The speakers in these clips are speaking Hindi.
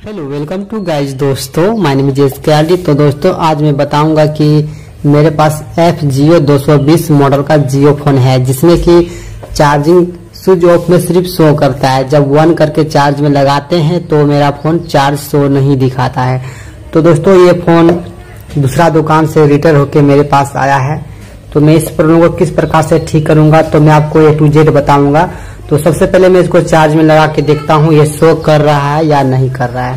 हेलो वेलकम टू गाइज दोस्तों, माय नेम इज एसके। तो दोस्तों आज मैं बताऊंगा कि मेरे पास FGO 220 मॉडल का जियो फोन है जिसमें कि चार्जिंग स्विच ऑफ में सिर्फ शो करता है। जब ऑन करके चार्ज में लगाते हैं तो मेरा फोन चार्ज शो नहीं दिखाता है। तो दोस्तों ये फोन दूसरा दुकान से रिटर्न होके मेरे पास आया है, तो मैं इस प्रॉब्लम को किस प्रकार से ठीक करूंगा तो मैं आपको A to Z बताऊंगा। तो सबसे पहले मैं इसको चार्ज में लगा के देखता हूँ ये शो कर रहा है या नहीं कर रहा है।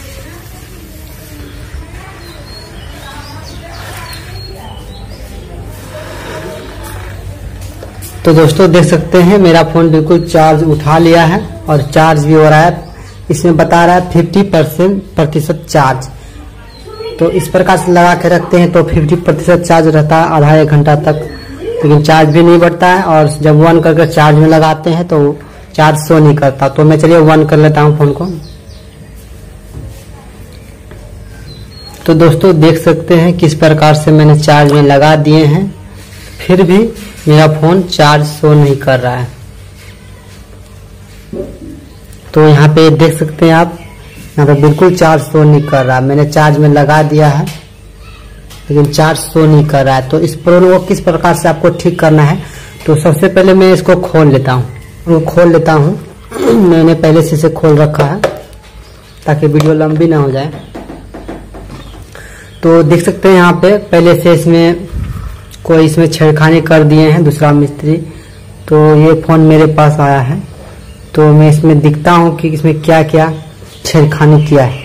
तो दोस्तों देख सकते हैं मेरा फोन बिल्कुल चार्ज उठा लिया है और चार्ज भी हो रहा है। इसमें बता रहा है 50% चार्ज। तो इस प्रकार से लगा के रखते हैं तो 50% चार्ज रहता है आधा एक घंटा तक, लेकिन चार्ज भी नहीं बढ़ता है। और जब ऑन करके चार्ज में लगाते हैं तो चार्ज शो नहीं करता। तो मैं चलिए ऑन कर लेता हूं फोन को। तो दोस्तों देख सकते हैं किस प्रकार से मैंने चार्ज में लगा दिए हैं, फिर भी मेरा फोन चार्ज शो नहीं कर रहा है। तो यहाँ पे देख सकते हैं आप, यहाँ पे बिल्कुल चार्ज शो नहीं कर रहा। मैंने चार्ज में लगा दिया है लेकिन चार्ज शो नहीं कर रहा है। तो इस प्रॉब्लम को किस प्रकार से आपको ठीक करना है तो सबसे पहले मैं इसको खोल लेता हूँ। मैंने पहले से इसे खोल रखा है ताकि वीडियो लंबी ना हो जाए। तो देख सकते हैं यहाँ पे पहले से इसमें छेड़खानी कर दिए हैं दूसरा मिस्त्री। तो ये फोन मेरे पास आया है तो मैं इसमें दिखता हूँ कि इसमें क्या क्या छेड़खानी किया है।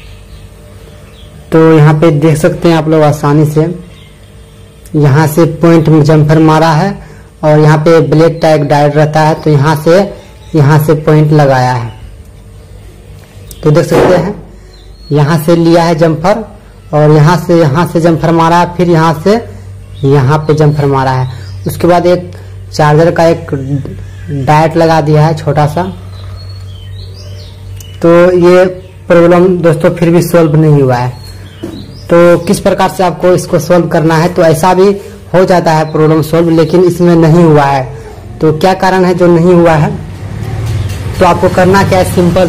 तो यहाँ पे देख सकते हैं आप लोग आसानी से, यहाँ से पॉइंट में जम्पर मारा है और यहाँ पे ब्लैक टाइप डायल रहता है तो यहाँ से पॉइंट लगाया है। तो देख सकते हैं यहाँ से लिया है जम्पर और यहाँ से जम्पर मारा है, फिर यहाँ पे जम्पर मारा है। उसके बाद एक चार्जर का एक डायट लगा दिया है छोटा सा। तो ये प्रॉब्लम दोस्तों फिर भी सॉल्व नहीं हुआ है। तो किस प्रकार से आपको इसको सॉल्व करना है, तो ऐसा भी हो जाता है प्रॉब्लम सॉल्व, लेकिन इसमें नहीं हुआ है। तो क्या कारण है जो नहीं हुआ है, तो आपको करना क्या है सिंपल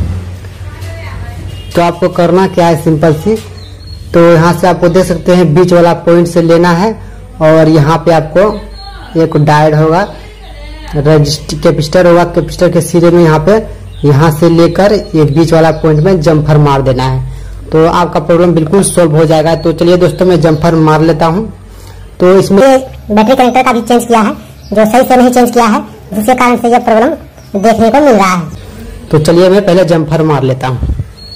सी। तो यहाँ से आपको देख सकते हैं बीच वाला पॉइंट से लेना है और यहाँ पे आपको एक डायोड होगा, कैपेसिटर होगा, कैपेसिटर के सिरे में यहाँ से लेकर ये बीच वाला पॉइंट में जम्पर मार देना है। तो आपका प्रॉब्लम बिल्कुल सॉल्व हो जाएगा। तो चलिए दोस्तों मैं जम्पर मार लेता हूँ। तो इसमें बैटरी कनेक्टर का भी चेंज किया है जो सही से नहीं चेंज किया है, जिसके कारण से यह प्रॉब्लम देखने को मिल रहा है। तो चलिए मैं पहले जम्पर मार लेता हूँ।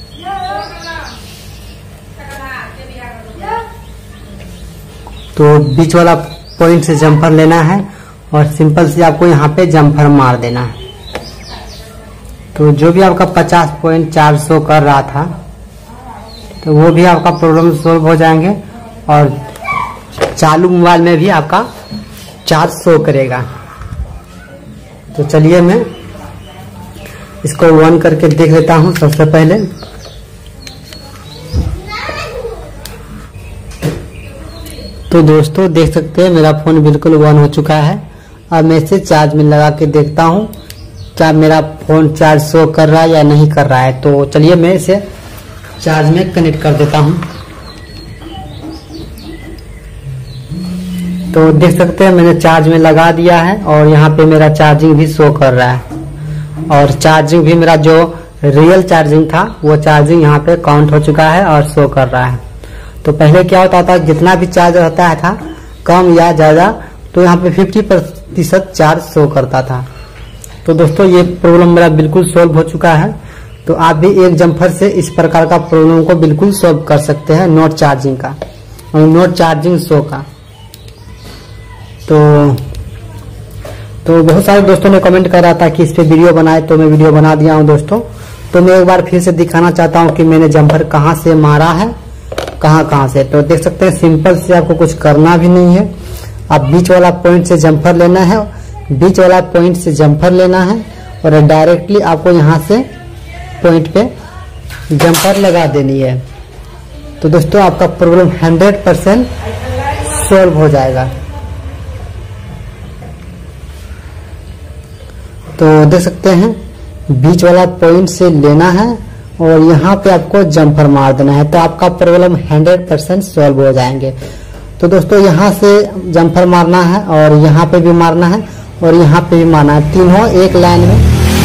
तो बीच वाला पॉइंट से जम्पर लेना है और सिंपल से आपको यहाँ पे जम्पर मार देना है। तो जो भी आपका 50% चार्ज शो कर रहा था तो वो भी आपका प्रॉब्लम सॉल्व हो जाएंगे और चालू मोबाइल में भी आपका चार्ज शो करेगा। तो चलिए मैं इसको ऑन करके देख लेता हूँ सबसे पहले। तो दोस्तों देख सकते हैं मेरा फोन बिल्कुल ऑन हो चुका है। अब मैं इसे चार्ज में लगा के देखता हूँ क्या मेरा फोन चार्ज शो कर रहा है या नहीं कर रहा है। तो चलिए मैं इसे चार्ज में कनेक्ट कर देता हूँ। तो देख सकते हैं मैंने चार्ज में लगा दिया है और यहाँ पे मेरा चार्जिंग भी शो कर रहा है और चार्जिंग भी मेरा जो रियल चार्जिंग था वो चार्जिंग यहाँ पे काउंट हो चुका है और शो कर रहा है। तो पहले क्या होता था, जितना भी चार्ज रहता था कम या ज्यादा तो यहाँ पे 50% चार्ज शो करता था। तो दोस्तों ये प्रॉब्लम मेरा बिल्कुल सॉल्व हो चुका है। तो आप भी एक जम्पर से इस प्रकार का प्रॉब्लम को बिल्कुल सॉल्व कर सकते हैं, नॉट चार्जिंग का और नॉट चार्जिंग शो का। तो बहुत सारे दोस्तों ने कमेंट कर रहा था कि इस पे वीडियो बनाए, तो मैं वीडियो बना दिया हूं दोस्तों। तो मैं एक बार फिर से दिखाना चाहता हूं कि मैंने जम्पर कहां से मारा है, कहां से। तो देख सकते हैं सिंपल से आपको कुछ करना भी नहीं है। आप बीच वाला पॉइंट से जम्पर लेना है, और डायरेक्टली आपको यहाँ से पॉइंट पे जम्पर लगा देनी है। तो दोस्तों आपका प्रॉब्लम 100% सॉल्व हो जाएगा। तो देख सकते हैं बीच वाला पॉइंट से लेना है और यहाँ पे आपको जम्पर मार देना है, तो आपका प्रॉब्लम 100% सॉल्व हो जाएंगे। तो दोस्तों यहाँ से जम्पर मारना है और यहाँ पे भी मारना है और यहाँ पे भी मारना है, तीनों एक लाइन में।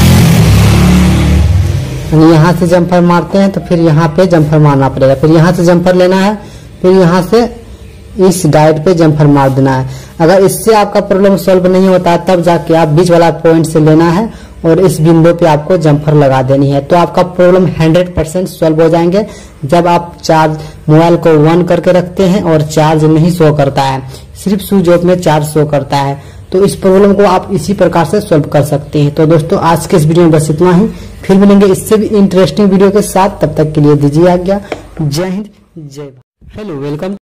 यहाँ से जम्पर मारते हैं तो फिर यहाँ पे जम्पर मारना पड़ेगा, फिर यहाँ से जम्पर लेना है, फिर यहाँ से इस डाइट पे जम्पर मार देना है। अगर इससे आपका प्रॉब्लम सॉल्व नहीं होता है तब जाके आप बीच वाला पॉइंट से लेना है और इस बिंदु पे आपको जम्पर लगा देनी है, तो आपका प्रॉब्लम 100% सॉल्व हो जाएंगे। जब आप चार्ज मोबाइल को ऑन करके रखते हैं और चार्ज नहीं शो करता है, सिर्फ स्विच ऑफ में चार्ज शो करता है, तो इस प्रॉब्लम को आप इसी प्रकार से सॉल्व कर सकते हैं। तो दोस्तों आज के इस वीडियो में बस इतना ही, फिर मिलेंगे इससे भी इंटरेस्टिंग वीडियो के साथ। तब तक के लिए दीजिए आज्ञा। जय हिंद, जय भारत। Hello, welcome.